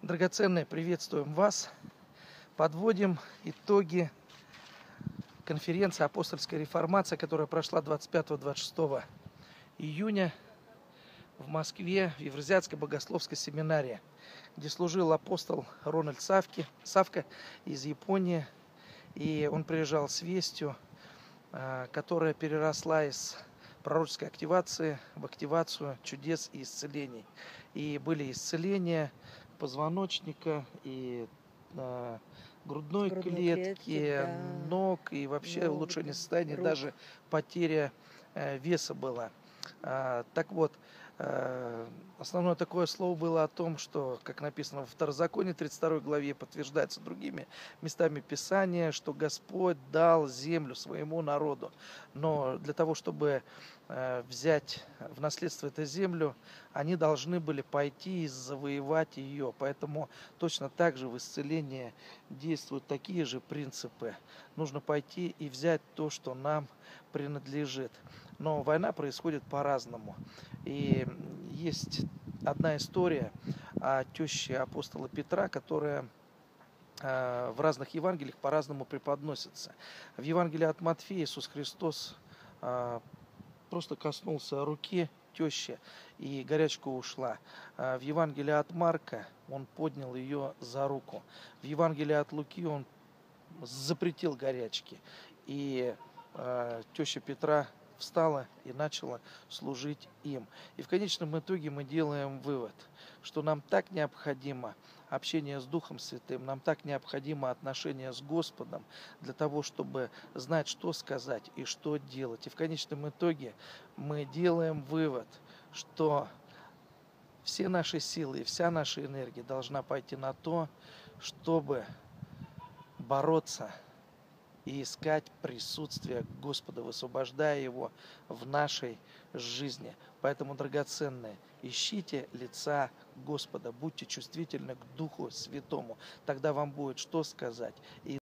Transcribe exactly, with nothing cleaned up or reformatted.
Драгоценные, приветствуем вас. Подводим итоги конференции «Апостольская реформация», которая прошла двадцать пятого — двадцать шестого июня в Москве, в Евразийской богословской семинарии, где служил апостол Рональд Савки, Савка из Японии. И он приезжал с вестью, которая переросла из пророческой активации в активацию чудес и исцелений. И были исцеления позвоночника и э, грудной, грудной клетки, клетки да. ног, и вообще Ног, улучшение состояния, рук. Даже потеря э, веса была. А, так вот, э, основное такое слово было о том, что, как написано во Второзаконии тридцать второй главе, подтверждается другими местами Писания, что Господь дал землю своему народу. Но для того, чтобы э, взять в наследство эту землю, они должны были пойти и завоевать ее. Поэтому точно так же в исцелении действуют такие же принципы. Нужно пойти и взять то, что нам принадлежит. Но война происходит по-разному. И есть одна история о теще апостола Петра, которая в разных Евангелиях по-разному преподносится. В Евангелии от Матфея Иисус Христос просто коснулся руки тещи, и горячка ушла. В Евангелии от Марка он поднял ее за руку. В Евангелии от Луки он запретил горячки. И теща Петра встала и начала служить им. И в конечном итоге мы делаем вывод, что нам так необходимо общение с Духом Святым, нам так необходимо отношение с Господом для того, чтобы знать, что сказать и что делать. И в конечном итоге мы делаем вывод, что все наши силы и вся наша энергия должна пойти на то, чтобы бороться и искать присутствие Господа, высвобождая Его в нашей жизни. Поэтому, драгоценные, ищите лица Господа, будьте чувствительны к Духу Святому. Тогда вам будет что сказать. И